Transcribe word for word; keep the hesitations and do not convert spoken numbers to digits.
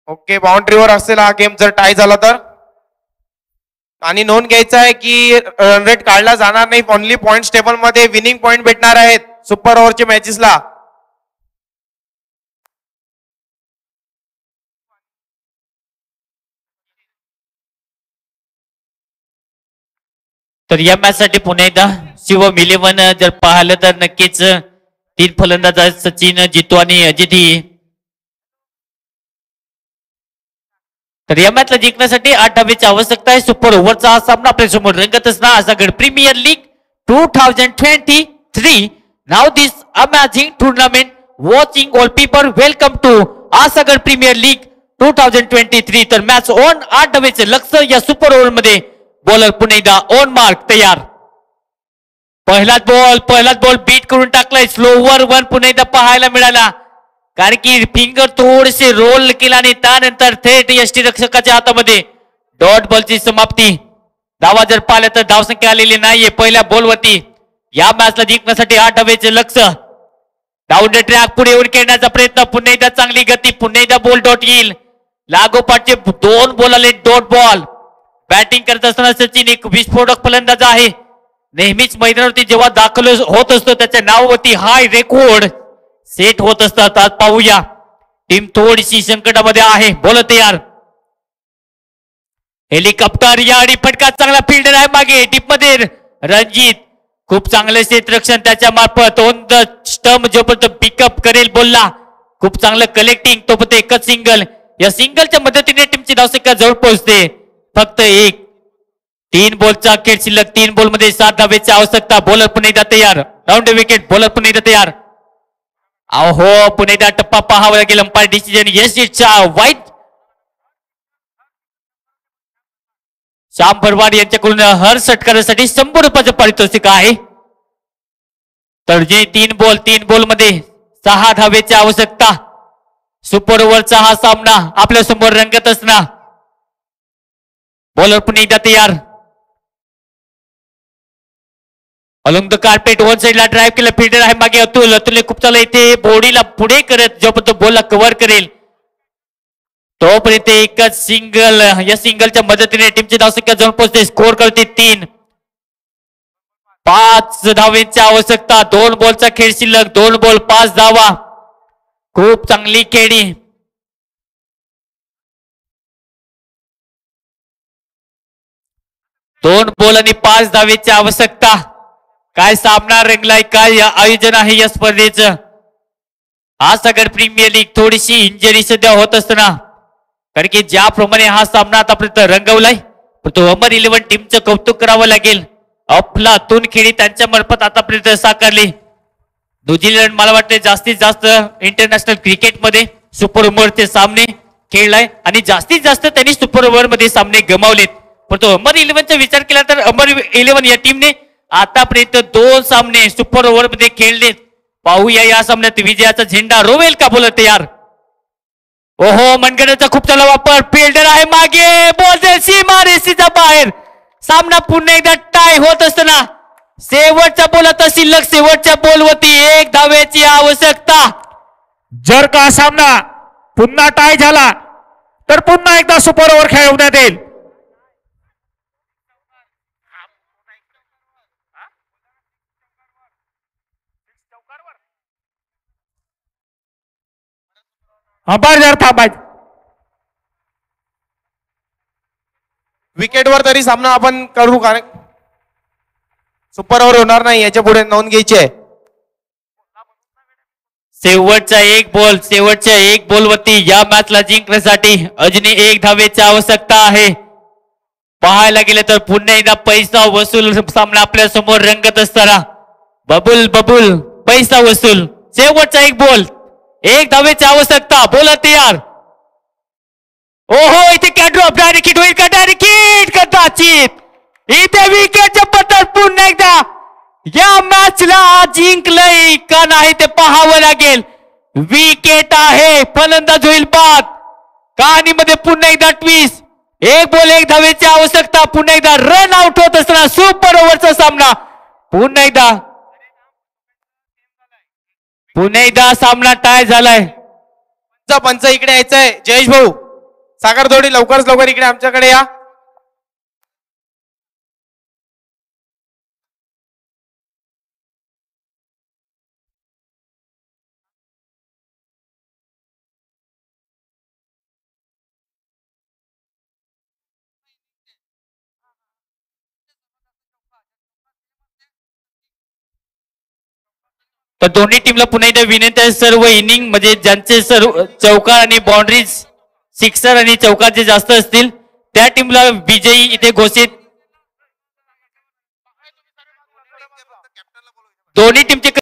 Okay, बाउंड्रीवर असेल हा game जर टाय झाला तर. आणि नोंद घ्यायचा आहे की रन रेट काढला जाणार नाही, ओनली पॉइंट टेबल मध्ये विनिंग पॉइंट भेटणार आहेत सुपर ओव्हरच्या मॅचेसला. तर या मॅच साठी पुन्हा एकदा शिवम इलेव्हन जर पाहिलं तर नक्कीच तीन फलंदाज आहेत, सचिन, जितू आणि अजिती. तर या मॅचला जिंकण्यासाठी आठ धावेची आवश्यकता आहे. सुपर ओव्हरचा हा सामना आपल्या समोर रंगत असणार Asagad premier league two thousand twenty three. नाव this amazing tournament watching all people, welcome to Asagad premier league two thousand twenty three. तर मॅच ऑन, आठ धावेचे लक्ष या सुपर ओव्हर मध्ये. बॉलर पुन्हा एकदा ऑन मार्क तयार. पहिलाच बॉल पहिलाच बॉल बीट करून टाकलाय. स्लोवर वन पुन्हा एकदा पाहायला मिळाला, कारण की फिंगर थोडेसे रोल केला आणि त्यानंतर थेट यष्टी रक्षकाच्या हातामध्ये डॉट बॉलची समाप्ती. धावा जर पाहिलं तर धावसंख्या आलेली नाहीये पहिल्या बॉलवरती. या मॅचला जिंकण्यासाठी आठ धावेचे लक्ष. डाऊन द ट्रॅक पुढे येऊन खेळण्याचा प्रयत्न. पुन्हा एकदा चांगली गती, पुन्हा एकदा बॉल डॉट येईल. लागोपाठचे दोन बॉल आले डॉट बॉल. बॅटिंग करत असताना सचिन एक विस्फोटक फलंदाज आहे. नेहमीच मैदानावरती जेव्हा दाखल होत असतो त्याच्या नावावरती हाय रेकॉर्ड सेट होत असतात. आज पाहूया टीम थोडीशी संकटामध्ये आहे. बोल तयार. हेलिकॉप्टर या आणि फटका चांगला फिल्डर आहे मागे डीप मध्ये. रणजित खूप चांगले क्षेत्ररक्षण त्याच्या मार्फत ऑन द स्टंप जोपर्यंत पिकअप करेल बोलला. खूप चांगलं कलेक्टिंग, तो पण एकच सिंगल. या सिंगलच्या मदतीने टीमची धावसंख्या जवळ पोहोचते. फक्त एक. तीन बॉलचा खेळ शिल्लक. तीन बॉल मध्ये सात धावेची आवश्यकता. बॉलर पुन्हा एकदा तयार. Round wicket. बॉलर पुन्हा एकदा तयार. अहो पुन्हा एकदा टप्पा पाहावा लागेल. अंपायर डिसिजन येस इटचा वाईट. श्याम भरवाड यांच्याकडून हर षटकारासाठी शंभर रुपयाचं पारितोषिक आहे. तर जे तीन बॉल तीन बॉल मध्ये सहा धावेची आवश्यकता. सुपर ओव्हरचा हा सामना आपल्या समोर रंगत असणार. बॉलर पुन्हा एकदा तयार. अलॉंग द कार्पेट वन साइडला ड्राईव्ह केलं. फिल्डर आहे मागे अतुल. अतुलने खूप चांगलं इथे बॉडीला पुढे करत जोपर्यंत बॉलला कव्हर करेल तोपर्यंत एकच सिंगल. या सिंगलच्या मदतीने टीमची धावसंख्या जाऊन पोहोचते. स्कोर करते तीन. पाच धावेची आवश्यकता. दोन बॉलचा खेळ शिल्लक. दोन बॉल पाच धावा. खूप चांगली खेळी. दोन बॉल आणि पाच धावेची आवश्यकता. काय सामना रंगलाय, काय आयोजन आहे या स्पर्धेचं. आसागड प्रीमियर लीग थोडीशी इंजरी सध्या होत असताना, कारण की ज्याप्रमाणे हा सामना आतापर्यंत रंगवलाय तो अमर इलेव्हन टीमचं कौतुक करावं लागेल. अफलातून खेळी त्यांच्या मार्फत आतापर्यंत साकारली. न्यूझीलंड मला वाटतं जास्तीत जास्त इंटरनॅशनल क्रिकेटमध्ये सुपर ओव्हरचे सामने खेळलाय आणि जास्तीत जास्त त्यांनी सुपर ओव्हर मध्ये सामने गमावलेत. पण तो अमर इलेव्हनचा विचार केला तर अमर इलेव्हन या टीमने आतापर्यंत दोन सामने सुपर ओव्हर मध्ये खेळलेत. पाहूया या सामन्यात विजयाचा झेंडा रोवेल का बोलत तयार. ओहो मनगटाचा खूप चांगला वापर. फिल्डर आहे मागे. बॉल सीमा रेषेच्या बाहेर. सामना पुन्हा एकदा टाय होत असताना शेवटच्या बोलात शिल्लक. शेवटच्या बॉलवरती एक धावेची आवश्यकता. जर का सामना पुन्हा टाय झाला तर पुन्हा एकदा सुपर ओव्हर खेळवण्यात येईल. अंपायर थांबायचं. विकेटवर तरी सामना आपण करू, कारण सुपर ओव्हर होणार नाही. याच्या पुढे नोंद घ्यायची आहे. शेवटचा एक बॉल. शेवटच्या एक बॉलवरती या मॅचला जिंकण्यासाठी अजून एक धावेची आवश्यकता आहे. पाहायला गेलं तर पुन्हा एकदा पैसा वसूल सामना आपल्या समोर रंगत असताना बबुल बबुल पैसा वसूल. शेवटचा एक बॉल. एक धावेची आवश्यकता. बोला तयार. ओहो इथे कॅट ड्रॉप. डायरेक्ट हिट होईल का? डायरेक्ट हिट कदाचित इथे विकेटच्या पत्तर. पुन्हा एकदा या मॅचला जिंकलंय का नाही ते पाहावं लागेल. विकेट आहे. फलंदाज होईल बाद. कहाणीमध्ये पुन्हा एकदा ट्विस्ट. एक बॉल एक धावेची आवश्यकता. पुन्हा एकदा रन आउट होत असताना सुपर ओव्हरचा सामना. पुन्हा एकदा पुन्हा एकदा सामना टाय झालाय. पंच इकडे यायचंय. जयेश भाऊ सागर जोडी लवकरच लवकर इकडे आमच्याकडे या. तर दोन्ही टीमला पुन्हा एकदा विनंती आहे, सर्व इनिंग म्हणजे ज्यांचे सर्व चौकार आणि बाउंड्रीज सिक्सर आणि चौकार जे जास्त असतील त्या टीमला विजयी इथे घोषित. दोन्ही टीमचे